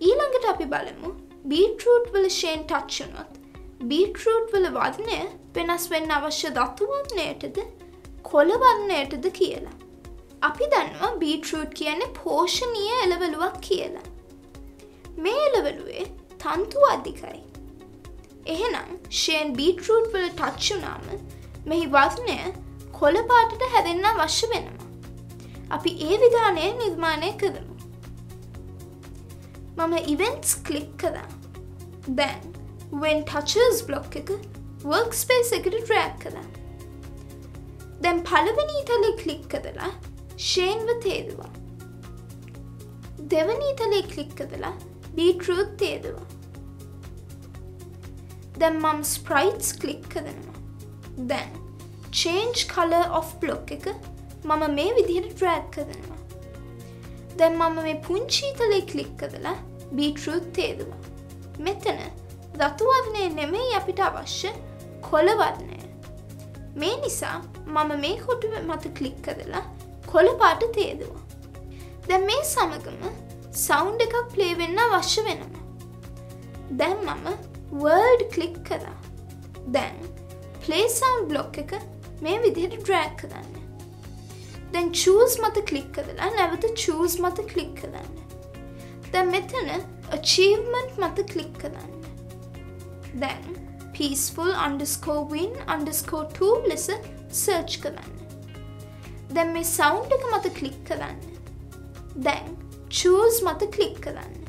ඊළඟට අපි බලමු beetroot වල shade touch වුණොත් beetroot වල වර්ණය වෙනස් වෙන්න අවශ්‍ය දතු වර්ණයටද කොළ වර්ණයටද කියලා. අපි දන්නවා beetroot කියන්නේ පෝෂණීය එළවලුවක් කියලා. මේ එළවලුවේ තන්තු අධිකයි. එහෙනම් shade beetroot වල touch වුණාම මෙහි වර්ණය කොළ පාටට හැදෙන්න අවශ්‍ය වෙනවා. අපි ඒ විධානය නිර්මාණය කරමු. මම events click කරා. දැන් when touches block එක workspace එකට drag කරා. දැන් පළවෙනි ඉතලේ click කරලා shade ව තේරුවා. දෙවෙනි ඉතලේ click කරලා beetroot තේරුවා. දැන් මම sprites click කරනවා. දැන් change color of block එක මම මේ විදිහට drag කරනවා. දැන් මම මේ පුංචි ඉතලේ click කරලා beetroot තේරුවා. මෙතන රතු වර්ණය නෙමෙයි අපිට අවශ්‍ය කොළ වර්ණය. මේ නිසා මම මේ කොටුව මත click කරලා කොළ පාට තේරුවා. දැන් මේ සමගම sound එකක් play වෙන්න අවශ්‍ය වෙනවා. දැන් මම word click කරා. දැන් play sound block එක මේ විදිහට drag කරන්න. දැන් choose මත click කරලා නැවත choose මත click කරන්න. දැන් මෙතන achievement මත click කරන්න. දැන් peaceful_win_2 ලෙස search කරන්න. දැන් මේ sound එක මත click කරන්න. දැන් choose මත click කරන්න.